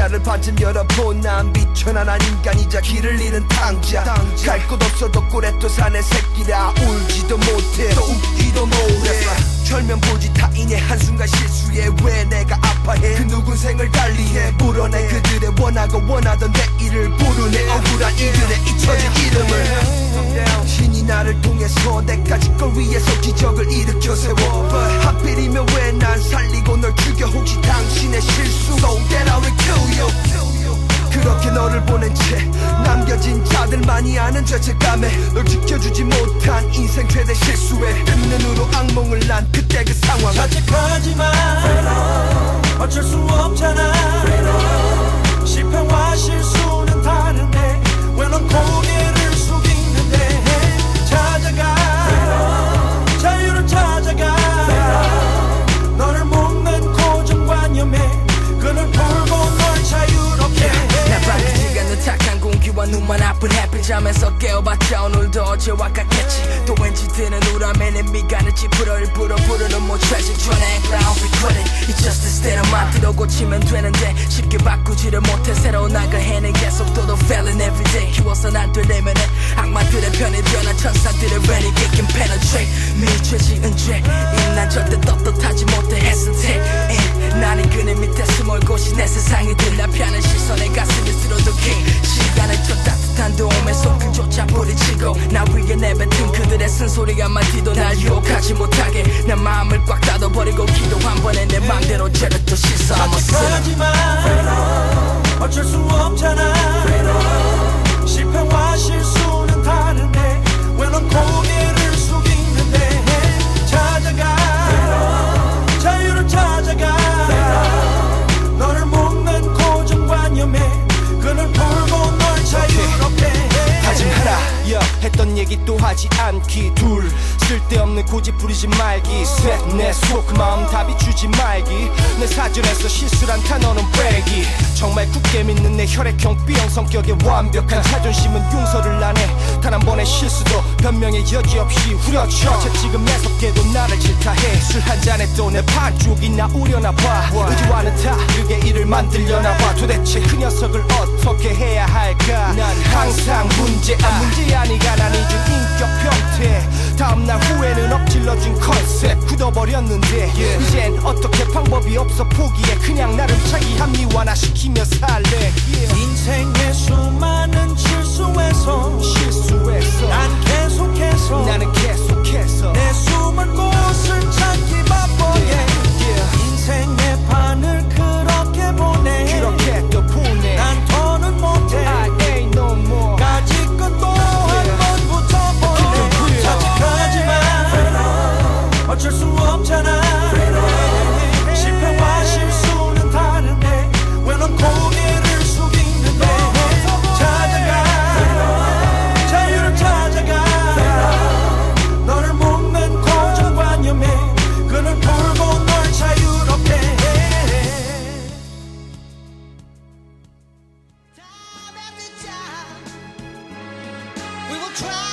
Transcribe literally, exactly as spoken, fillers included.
상자를 반쯤 열어본 난 비천한 인간이자 길을 잃은 탕자 갈 곳 없어도 꿀에 또 사내 새끼라 울지도 못해 또 웃기도 못해 절명보지 타인의 한순간 실수에 왜 내가 아파해 그 누군 생을 달리해 물어내 그들의 원하고 원하던 내일을 부르네 억울한 이들의 잊혀진 이름을 신이 나를 통해서 내까지 걸 위해서 기적을 일으켜 세워 하필이면 왜 난 살리고 널 죽여 혹시 당신의 실수 So that I will kill you 그렇게 너를 보낸 채 남겨진 자들만이 아는 죄책감에 널 지켜주지 못한 인생 최대 실수에 큰 눈으로 악몽을 난 그때 그 상황을 자책하지마 어쩔 수 없잖아 실패와 실수는 다른데 왜 넌 고개를 숙이는데 찾아가 자유를 찾아가 너를 묶는 고정관념에 그늘 풀고 널 자유롭게 나 바뀌지 않는 탁한 공기와 눈만 아픈 햇빛 잠에서 깨어봤자 오늘도 어제와 같겠지 또 왠지 드는 우람에 내 미간을 찌푸러 일부러 부르는 뭐 tragic trying to act like we quit it It's just a state of mind 뒤로 고치면 되는데 쉽게 바꾸지를 못해 새로운 나가 해내 계속 또 더 failing everyday 키워선 안 되려면 악마들의 편에 변한 천사들의 renegade can penetrate 미처 지은 죄 난 절대 떳떳하지 못해 hesitate and 나는 그네 밑에 숨을 곳이 내 세상이들 나 피하는 시선에 가슴이 쓰러도 king 시간을 쳐 따뜻한 도움에 손길조차 부딪히고 나 위에 내뱉은 그들의 쓴소리 한마디도 날 유혹하지 못하게 내 마음을 꽉 닫아버리고 기도 한 번에 내 맘대로 죄를 또 씻어 자책하지마 어쩔 수 없잖아 실패와 실수는 다른데 왜 넌 고개를 숙이는데 찾아가 자유를 찾아가 너를 묶는 고정관념에 그늘 풀고 널 자유롭게 다짐하라 yeah. 했던 얘기 또 하지 않기 둘 쓸데없는 고집 부리지 말기 셋 내 속 마음 다 비추지 말기 내 사전에서 실수란 단어는 빼기 정말 굳게 믿는 내 혈액형 B형 성격의 완벽한 자존심은 용서를 안 해 단 한 번의 실수도 변명의 여지 없이 후려쳐 채찍은 매섭게도 나를 질타해 술 한 잔에 또 내 반쪽이 나오려나 봐 의지와는 다르게 일을 만들려나 봐 도대체 그 녀석을 어떻게 해야 할까 난 항상 문제야 문제 아니가 난 이중 인격 변태 다음날 후회는 엎질러진 컨셉 굳어버렸는데 yeah. 이젠 어떻게 방법이 없어 포기해 그냥 나름 자기 합리화시키며 살래 yeah. 인생의 수많은 실수에서 실수에서 난 계속해서 나는 계속해서 내 숨을 곳을 찾기 바빠게 yeah. yeah. 인생의 판을 그렇게 보내 그렇게 또 보내 난 더는 못해 I ain't no more 가지 것도 한 번 붙어보네 자책하지마 어쩔 수 없잖아 실패와 실수는 다른데 왜 넌 고개를 숙이는데 찾아가 자유를 찾아가 너를 묶는 고정관념에 그늘 풀고 널 자유롭게 해 We will try